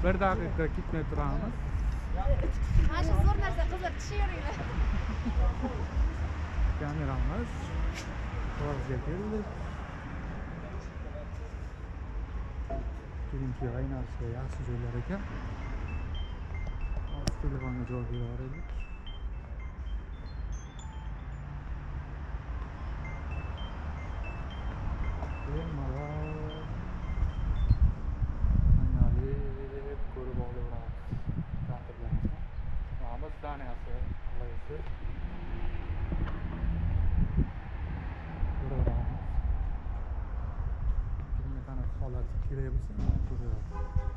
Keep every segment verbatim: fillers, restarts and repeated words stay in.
bir daqiqa ketmay turamiz. Mana shu zo'r narsa qizlar tishaveringlar. Kameramiz quvozga keldi. Kelinki aynasiga yaxshi joylar ekan. Hozir telefonga javob beraylik. Bemalol aynalib ko'rib olaveramiz. Ta'tillarni. Mana zdaniyasi qulaysi. Ko'raveramiz. Kimga qanaqa holat kerak bo'lsa, ko'raveramiz.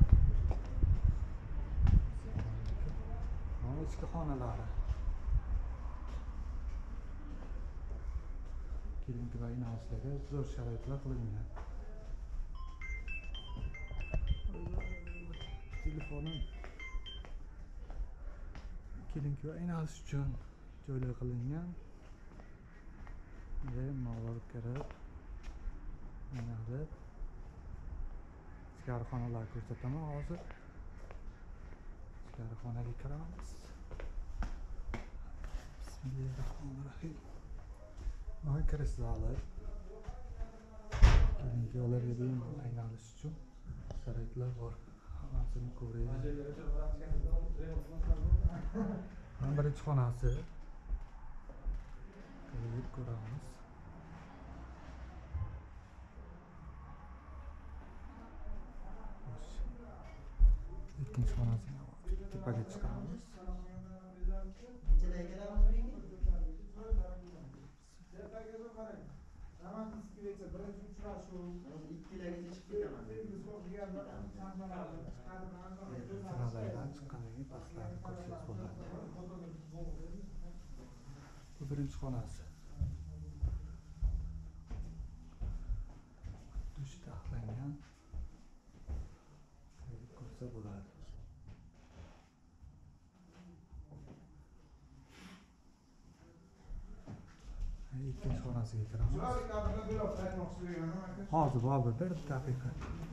Mana ichki xonalari. Kelinki va aynasiga zo'r sharoitlar qilingan. Telefonim kelinki va aynasi uchun joylar qilingan. Bemalol kirib, aynalib ichkari xonalarni ko'rsataman hozir. Ichkari xonaga kiramiz. Bismillahirrohmanirrohim. Mana kirish zali. Kelinki ularga bemalol aynalish uchun sharoitlar bor. Hammasini ko'raylik. Mana birinchi xonasi. Kirib ko'ramiz. Ikkinchi xonasiga tepaga chiqamiz. Siralardan chiqqandan keyin pastlarni ko'rsangiz bo'ladi. Bu birinchi xonasi. Dush taxlangan. Ko'rsa bo'ladi. Ikkinchi xonasiga kiramiz. Hozir bobur bir daqiqa.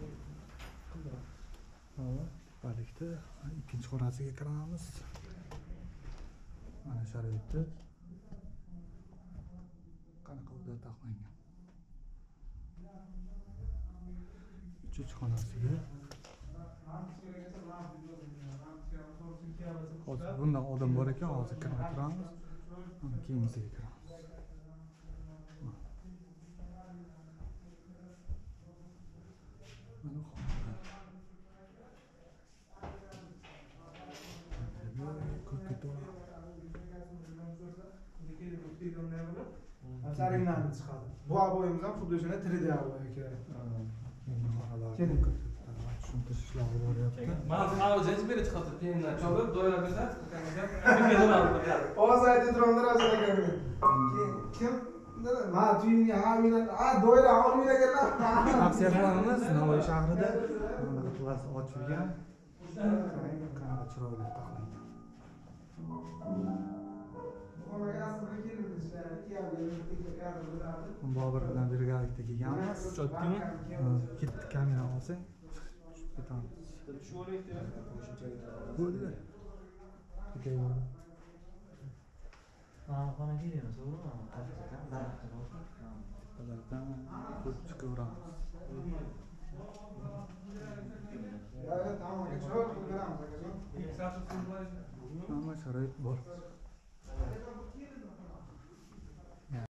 Hop, balikda ikkinchi xonasiga kiramiz. Mana sharoitda qanaqa o'zlar taxlangan. Uchinchi xonasiga. Hozir bundan odam bor ekan, hozir kirib turamiz. Keyingiga kiramiz. Saringlarni chiqadi. Bu aboyimiz ham xuddi shunday три D aboy kerak. Keling. Tushuntirish ishlari bo'lyapti. Mana hozir beri chiqadi. Penlar chopib, doira bersa, hozir aytib turamlar Rasul aka. Kim? Ma tuyinga hamina, a doira olmaydiganlar. Aksiya qilamiz Navoiy shahrida. Mana qilasi ochilgan. Qanaqa chiroyli taxlangan. Bobur bilan birgalikda kelganmiz. chotdimi? Ketdi kamera olsang, tushib ketamiz. Bo'ldi. Ketaymi? Mana xonaga kiramiz, to'g'rimi? Tepalardan ko'rib chiqaveramiz. Hamma sharoit bor.